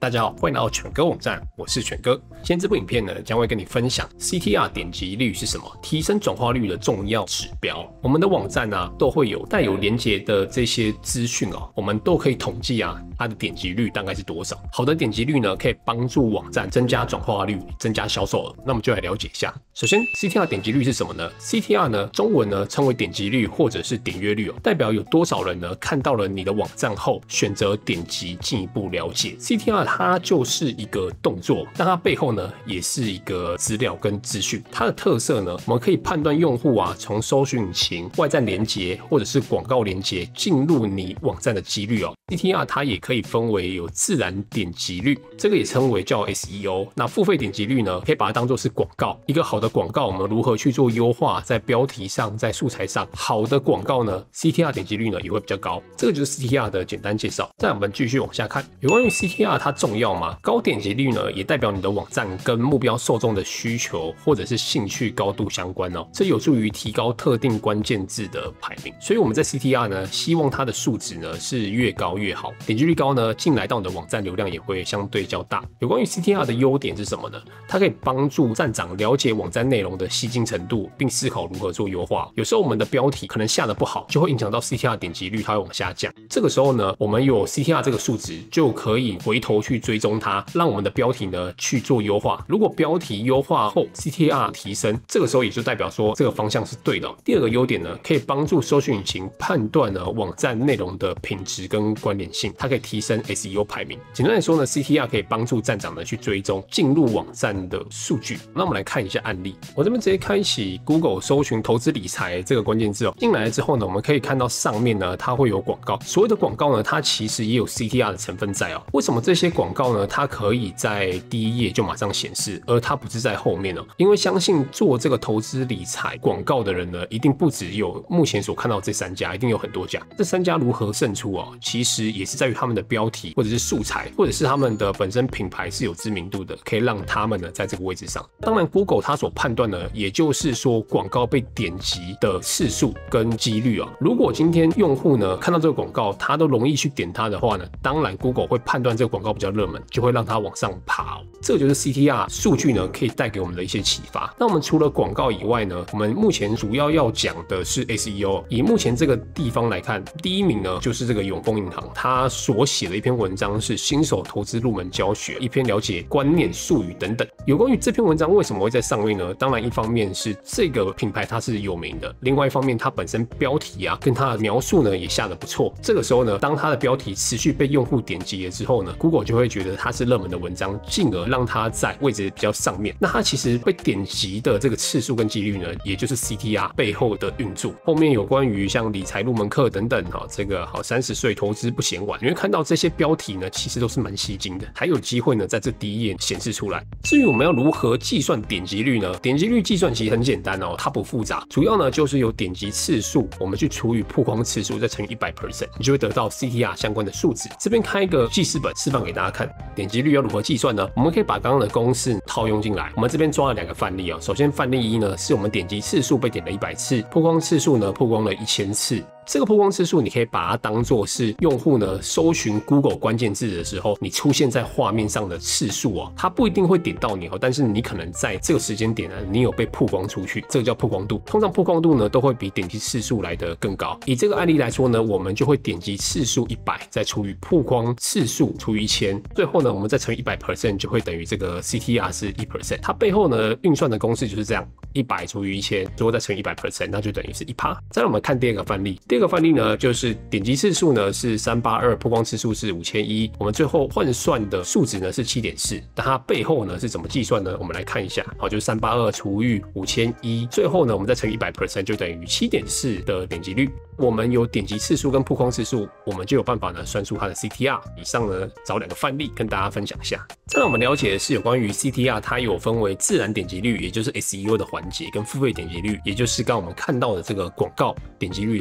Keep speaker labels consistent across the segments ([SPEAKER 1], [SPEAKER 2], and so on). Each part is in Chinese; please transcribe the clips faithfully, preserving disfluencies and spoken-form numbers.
[SPEAKER 1] 大家好，欢迎来到犬哥网站，我是犬哥。今天这部影片呢，将会跟你分享 C T R 点击率是什么，提升转化率的重要指标。我们的网站啊，都会有带有连结的这些资讯哦，我们都可以统计啊，它的点击率大概是多少。好的点击率呢，可以帮助网站增加转化率，增加销售额。那我们就来了解一下。首先 ，C T R 点击率是什么呢 ？C T R 呢，中文呢称为点击率或者是点阅率哦，代表有多少人呢看到了你的网站后选择点击进一步了解。C T R 它就是一个动作，但它背后呢也是一个资料跟资讯。它的特色呢，我们可以判断用户啊从搜寻引擎、外站连结或者是广告连结进入你网站的几率哦。C T R 它也可以分为有自然点击率，这个也称为叫 S E O。那付费点击率呢，可以把它当作是广告。一个好的广告，我们如何去做优化，在标题上，在素材上，好的广告呢 ，C T R 点击率呢也会比较高。这个就是 C T R 的简单介绍。再我们继续往下看，有关于 C T R 它重要吗？高点击率呢，也代表你的网站跟目标受众的需求或者是兴趣高度相关哦，这有助于提高特定关键字的排名。所以我们在 C T R 呢，希望它的数值呢是越高越好。点击率高呢，进来到你的网站流量也会相对较大。有关于 C T R 的优点是什么呢？它可以帮助站长了解网站内容的细精程度，并思考如何做优化。有时候我们的标题可能下得不好，就会影响到 C T R 点击率，它会往下降。这个时候呢，我们有 C T R 这个数值，就可以回头去追踪它，让我们的标题呢去做优化。如果标题优化后 C T R 提升，这个时候也就代表说这个方向是对的。第二个优点呢，可以帮助搜寻引擎判断呢网站内容的品质跟关联性，它可以提升 S E O 排名。简单来说呢 ，C T R 可以帮助站长呢去追踪进入网站的数据。那我们来看一下案例，我这边直接开启 Google 搜寻投资理财这个关键字哦，进来之后呢，我们可以看到上面呢它会有广告。所谓的广告呢，它其实也有 C T R 的成分在哦。为什么这些广告呢，它可以在第一页就马上显示，而它不是在后面呢？因为相信做这个投资理财广告的人呢，一定不只有目前所看到这三家，一定有很多家。这三家如何胜出哦？其实也是在于他们的标题，或者是素材，或者是他们的本身品牌是有知名度的，可以让他们呢在这个位置上。当然 ，Google 它所判断的，也就是说广告被点击的次数跟几率哦。如果今天用户呢看到这个广告，他都容易去点它的话呢，当然 Google 会判断这个广告比较热门，就会让它往上爬哦。这个就是 C T R 数据呢可以带给我们的一些启发。那我们除了广告以外呢，我们目前主要要讲的是 S E O。以目前这个地方来看，第一名呢就是这个永丰银行，他所写的一篇文章是新手投资入门教学，一篇了解观念、术语等等。有关于这篇文章为什么会在上面呢？当然一方面是这个品牌它是有名的，另外一方面它本身标题啊跟它的描述呢也下得不错。这个时候呢，当它的标题持续被用户点击了之后呢 ，Google 就会觉得它是热门的文章，进而让它在位置比较上面。那它其实被点击的这个次数跟几率呢，也就是 C T R 背后的运作。后面有关于像理财入门课等等哈，这个好三十岁投资不嫌晚，你会看到这些标题呢，其实都是蛮吸睛的，还有机会呢在这第一页显示出来。至于我们要如何计算点击率呢？点击率计算其实很简单哦，它不复杂，主要呢就是有点击次数，我们去除以曝光次数，再乘以 百分之百， 你就会得到 C T R 相关的数值。这边开一个记事本示范给大家看，点击率要如何计算呢？我们可以把刚刚的公式套用进来。我们这边抓了两个范例哦。首先范例一呢，是我们点击次数被点了一百次，曝光次数呢曝光了一千次。这个曝光次数，你可以把它当作是用户呢搜寻 Google 关键字的时候，你出现在画面上的次数哦，它不一定会点到你哦，但是你可能在这个时间点呢，你有被曝光出去，这个叫曝光度。通常曝光度呢都会比点击次数来得更高。以这个案例来说呢，我们就会点击次数一百，再除以曝光次数除以一千，最后呢我们再乘以 百分之百， 就会等于这个 C T R 是 百分之一。它背后呢运算的公式就是这样，一百除以一千，最后再乘以 百分之百， 那就等于是 百分之一。再来我们看第二个范例。第二个范例呢，就是点击次数呢是三百八十二，曝光次数是五千一，我们最后换算的数值呢是 七点四， 但它背后呢是怎么计算呢？我们来看一下，好，就是三百八十二除以五千一，最后呢我们再乘以 百分之百， 就等于 七点四 的点击率。我们有点击次数跟曝光次数，我们就有办法呢算出它的 C T R。以上呢找两个范例跟大家分享一下。再来我们了解的是有关于 C T R， 它有分为自然点击率，也就是 S E O 的环节，跟付费点击率，也就是刚刚我们看到的这个广告点击率的环节。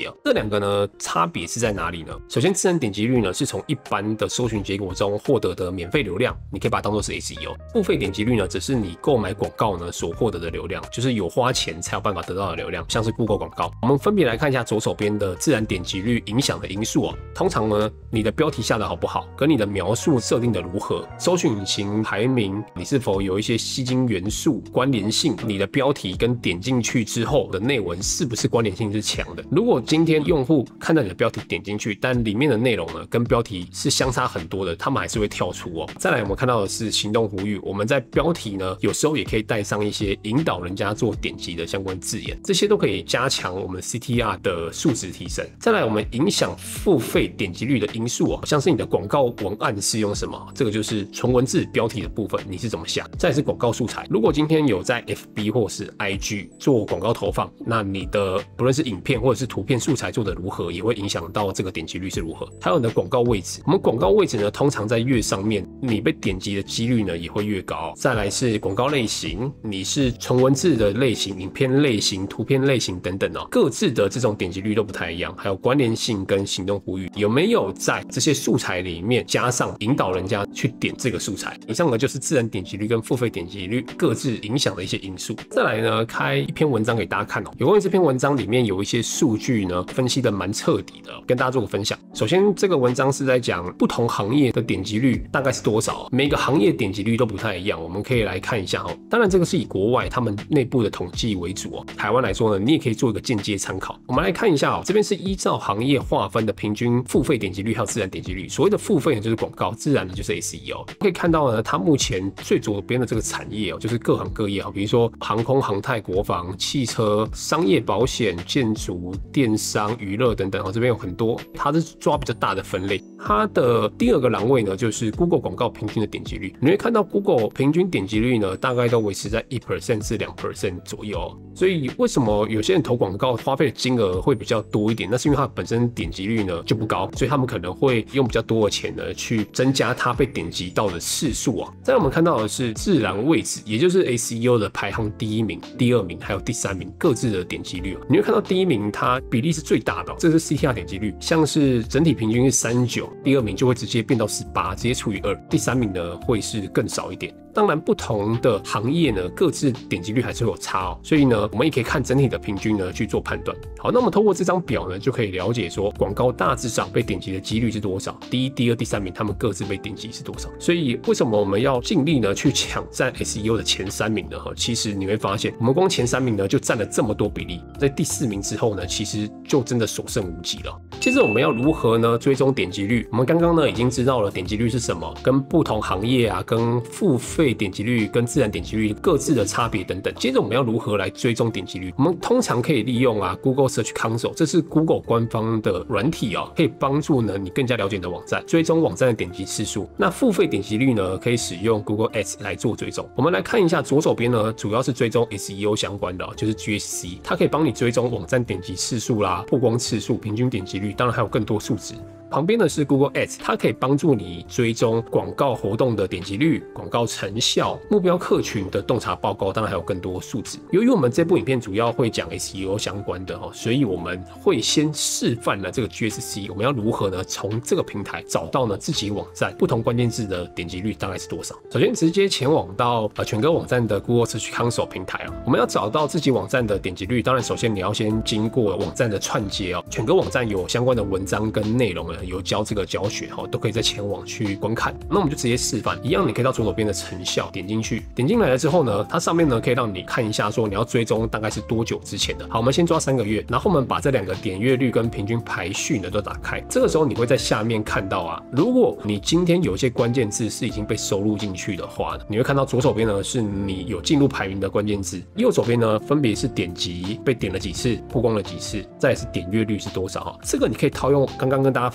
[SPEAKER 1] 解哦。这两个呢差别是在哪里呢？首先，自然点击率呢是从一般的搜寻结果中获得的免费流量，你可以把它当做是 S E O。付费点击率呢，只是你购买广告呢所获得的流量，就是有花钱才有办法得到的流量，像是 Google 广告。我们分别来看一下左手边的自然点击率影响的因素哦。通常呢，你的标题下的好不好，跟你的描述设定的如何，搜寻引擎排名，你是否有一些吸睛元素、关联性，你的标题跟点进去之后的内文是不是关联性是强的？如果今天用户看到你的标题点进去，但里面的内容呢跟标题是相差很多的，他们还是会跳出哦。再来，我们看到的是行动呼吁，我们在标题呢有时候也可以带上一些引导人家做点击的相关字眼，这些都可以加强我们 C T R 的数值提升。再来，我们影响付费点击率的因素哦，像是你的广告文案是用什么，这个就是纯文字标题的部分，你是怎么下。再来是广告素材，如果今天有在 F B 或是 I G 做广告投放，那你的不论是影片或者是图片素材做的如何，也会影响到这个点击率是如何。还有你的广告位置，我们广告位置呢，通常在越上面，你被点击的几率呢也会越高。再来是广告类型，你是纯文字的类型、影片类型、图片类型等等哦，各自的这种点击率都不太一样。还有关联性跟行动呼吁，有没有在这些素材里面加上引导人家去点这个素材？以上呢就是自然点击率跟付费点击率各自影响的一些因素。再来呢，开一篇文章给大家看哦。有关于这篇文章里面有一些数据呢，分析的蛮彻底的，跟大家做个分享。首先，这个文章是在讲不同行业的点击率大概是多少，每个行业点击率都不太一样，我们可以来看一下哦。当然，这个是以国外他们内部的统计为主哦。台湾来说呢，你也可以做一个间接参考。我们来看一下哦，这边是依照行业划分的平均付费点击率还有自然点击率。所谓的付费呢，就是广告；自然呢，就是 S E O。可以看到呢，它目前最左边的这个产业哦，就是各行各业哦，比如说航空、航太、国防、汽车、商业保险、建筑、电商、娱乐等等哦，这边有很多，它是抓比较大的分类。它的第二个栏位呢，就是 Google 广告平均的点击率。你会看到 Google 平均点击率呢，大概都维持在 百分之一 至 百分之二 左右哦。所以为什么有些人投广告花费的金额会比较多一点？那是因为它本身点击率呢就不高，所以他们可能会用比较多的钱呢去增加它被点击到的次数啊。再来我们看到的是自然位置，也就是 S E O 的排行第一名、第二名还有第三名各自的点击率。你会看到第一名它比例是最大的，这是 C T R 点击率，像是整体平均是三十九，第二名就会直接变到十八，直接除以二，第三名呢会是更少一点。当然，不同的行业呢，各自点击率还是会有差哦，所以呢，我们也可以看整体的平均呢去做判断。好，那我们透过这张表呢，就可以了解说广告大致上被点击的几率是多少，第一、第二、第三名他们各自被点击是多少。所以为什么我们要尽力呢去抢占 S E O 的前三名呢？其实你会发现，我们光前三名呢就占了这么多比例，在第四名之后呢，其实就真的所剩无几了。接着我们要如何呢追踪点击率？我们刚刚呢已经知道了点击率是什么，跟不同行业啊，跟付费点击率跟自然点击率各自的差别等等。接着我们要如何来追踪点击率？我们通常可以利用啊 Google Search Console， 这是 Google 官方的软体哦，可以帮助呢你更加了解你的网站，追踪网站的点击次数。那付费点击率呢，可以使用 Google Ads 来做追踪。我们来看一下左手边呢，主要是追踪 S E O 相关的，就是 G S C， 它可以帮你追踪网站点击次数啦、曝光次数、平均点击率，当然还有更多数值。旁边的是 Google Ads， 它可以帮助你追踪广告活动的点击率、广告成效、目标客群的洞察报告，当然还有更多数值。由于我们这部影片主要会讲 S E O 相关的哦，所以我们会先示范了这个 G S C， 我们要如何呢从这个平台找到呢自己网站不同关键字的点击率大概是多少。首先直接前往到呃全哥网站的 Google Search Console 平台啊，我们要找到自己网站的点击率，当然首先你要先经过网站的串接哦，全哥网站有相关的文章跟内容呢。有教这个教学哈，都可以在前往去观看。那我们就直接示范，一样你可以到左手边的成效点进去，点进来了之后呢，它上面呢可以让你看一下说你要追踪大概是多久之前的。好，我们先抓三个月，然后我们把这两个点阅率跟平均排序呢都打开。这个时候你会在下面看到啊，如果你今天有一些关键字是已经被收录进去的话，你会看到左手边呢是你有进入排名的关键字，右手边呢分别是点击被点了几次，曝光了几次，再来是点阅率是多少哈。这个你可以套用刚刚跟大家分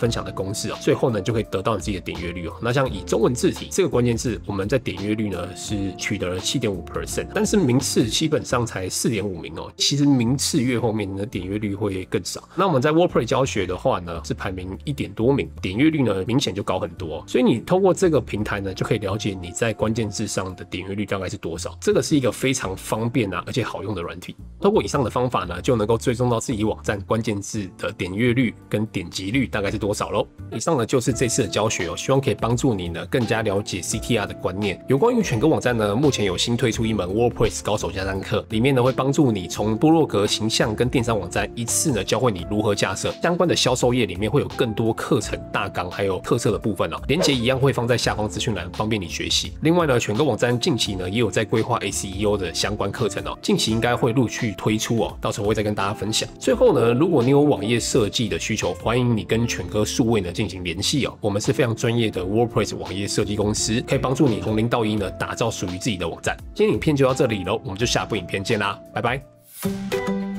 [SPEAKER 1] 分享的公式哦，最后呢就可以得到你自己的点阅率哦。那像以中文字体这个关键字，我们在点阅率呢是取得了 百分之七点五， 但是名次基本上才 四点五 名哦。其实名次越后面，你的点阅率会更少。那我们在 WordPress 教学的话呢，是排名一点多名，点阅率呢明显就高很多哦。所以你透过这个平台呢，就可以了解你在关键字上的点阅率大概是多少。这个是一个非常方便啊，而且好用的软体。透过以上的方法呢，就能够追踪到自己网站关键字的点阅率跟点击率大概是多少咯。以上呢就是这次的教学哦，希望可以帮助你呢更加了解 C T R 的观念。有关于全哥网站呢，目前有新推出一门 WordPress 高手架站课，里面呢会帮助你从部落格、形象跟电商网站一次呢教会你如何架设。相关的销售页里面会有更多课程大纲还有特色的部分哦，连结一样会放在下方资讯栏，方便你学习。另外呢，全哥网站近期呢也有在规划 S E O 的相关课程哦，近期应该会陆续推出哦，到时候会再跟大家分享。最后呢，如果你有网页设计的需求，欢迎你跟全哥数位呢进行联系哦，我们是非常专业的 WordPress 网页设计公司，可以帮助你从零到一呢打造属于自己的网站。今天影片就到这里喽，我们就下部影片见啦，拜拜。